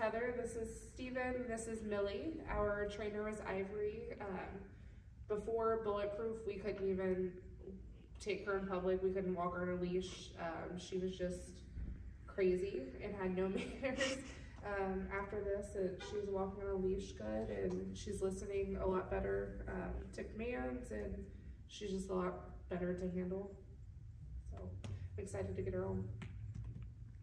Heather. This is Steven. This is Millie. Our trainer was Ivory. Before Bulletproof, we couldn't even take her in public. We couldn't walk her on a leash. She was just crazy and had no manners. After this, she was walking on a leash good, and she's listening a lot better to commands, and she's just a lot better to handle. So I'm excited to get her home.